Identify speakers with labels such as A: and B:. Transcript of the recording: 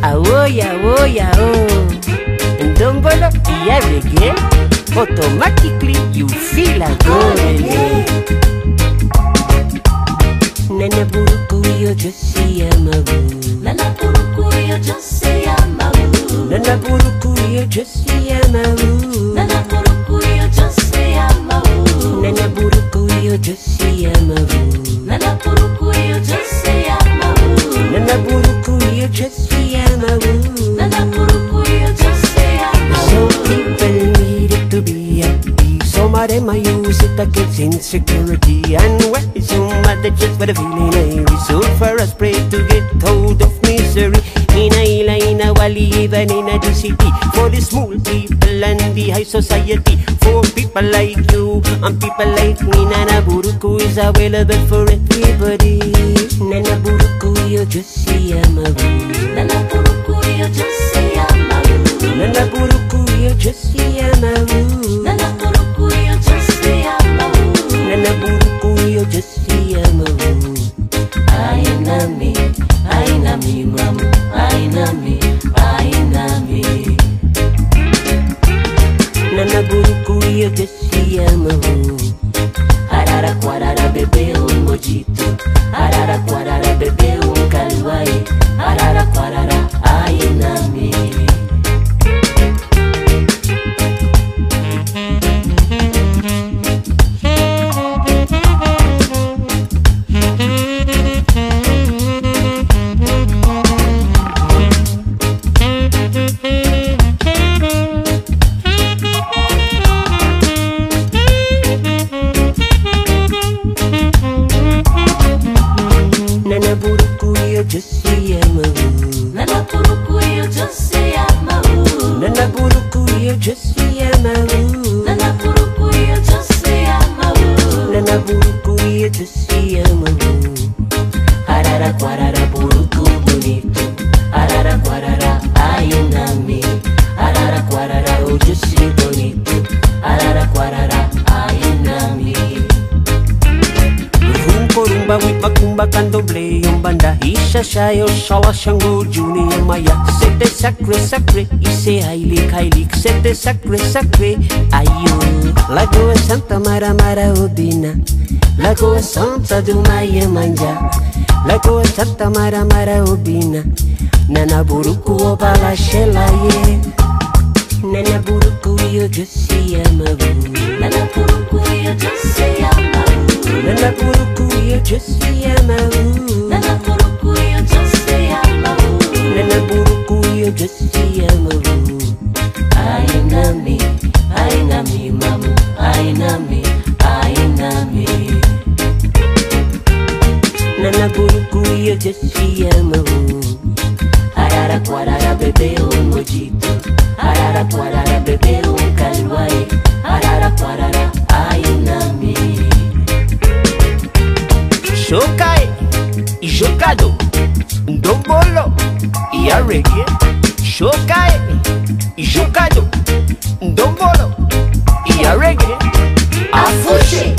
A: Aoy, Ndombolo y a reggae, automatically you feel a golden. Nana buruku yo just yamaru.
B: Nana buruku yo just yamaru.
A: Nana buruku yo just yamaru.
B: Nana buruku yo just yamaru.
A: Nana buruku yo just yamaru.
B: Nana buruku yo just yamaru.
A: Nana buruku yo just yamaru.
B: Nana buruku yo just yamaru.
A: Some people need it to be happy. Some of them I use it against insecurity. And why some other just for the feeling I so for us pray to get out of misery. In a ila, in a valley, even in a city. For the small people and the high society. For people like you and people like me. Nana buruku is available for everybody. Nana buruku yo just yamaru.
B: Nana buruku yo just yamaru.
A: Nana buruku yo just yamaru.
B: Nana buruku yo just yamaru.
A: Nana buruku yo just yamaru.
B: Aina mi mamu, aina mi.
A: Nana buruku yo just yamaru.
B: Arara kwarara bebe un mojito. Arara kwarara bebe un kalwai. Arara kwarara aina mi.
A: Nana buruku yo just yamaru.
B: Nana buruku yo just yamaru.
A: Nana buruku yo just yamaru.
B: Nana buruku yo just yamaru.
A: Nana buruku yo just yamaru.
B: Arara kwarara buruku bonito. Arara kwarara aina mi. Arara kwarara oh just bonito. Arara kwarara aina mi.
A: Rumba wipa kumba candomblé umbanda Isha shayo shala shango juni maya Sete sacre ise hailik Sete sacre ayo Lagoa Santa Mara Obina Lagoa Santa do Maia Manja Lagoa Santa Mara Obina Nana buruku obala shela ye Nana buruku yo just yamaru.
B: Nana buruku yo just yamaru.
A: Nana buruku yo just yamaru.
B: Nana buruku yo just yamaru.
A: Nana buruku yo just yamaru.
B: Aina mi mamu, aina mi.
A: Nana buruku yo just yamaru.
B: Arara kwarara bebe un mojito. Arara kwarara bebe un kalwai. Arara kwarara aina mi.
A: Shokai y jogado Ndombolo y a reggae. Shokai y jogado Ndombolo y a reggae.
B: Afushi.